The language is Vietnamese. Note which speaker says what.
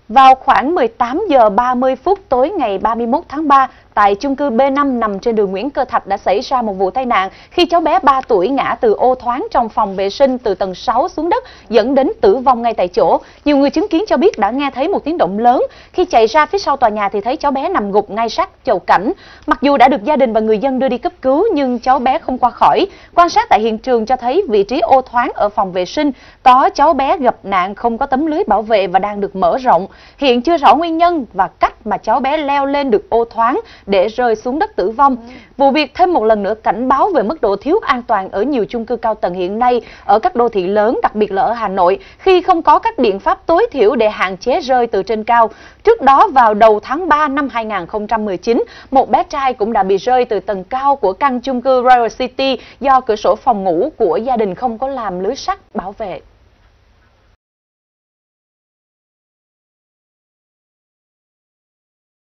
Speaker 1: Vào khoảng 18 giờ 30 phút tối ngày 31 tháng 3, tại chung cư B5 nằm trên đường Nguyễn Cơ Thạch đã xảy ra một vụ tai nạn khi cháu bé 3 tuổi ngã từ ô thoáng trong phòng vệ sinh từ tầng 6 xuống đất, dẫn đến tử vong ngay tại chỗ. Nhiều người chứng kiến cho biết đã nghe thấy một tiếng động lớn. Khi chạy ra phía sau tòa nhà thì thấy cháu bé nằm gục ngay sát chậu cảnh. Mặc dù đã được gia đình và người dân đưa đi cấp cứu nhưng cháu bé không qua khỏi. Quan sát tại hiện trường cho thấy vị trí ô thoáng ở phòng vệ sinh có cháu bé gặp nạn không có tấm lưới bảo vệ và đang được mở rộng. Hiện chưa rõ nguyên nhân và cách mà cháu bé leo lên được ô thoáng để rơi xuống đất tử vong. Vụ việc thêm một lần nữa cảnh báo về mức độ thiếu an toàn ở nhiều chung cư cao tầng hiện nay ở các đô thị lớn, đặc biệt là ở Hà Nội, khi không có các biện pháp tối thiểu để hạn chế rơi từ trên cao. Trước đó, vào đầu tháng 3 năm 2019, một bé trai cũng đã bị rơi từ tầng cao của căn chung cư Royal City do cửa sổ phòng ngủ của gia đình không có làm lưới sắt bảo vệ.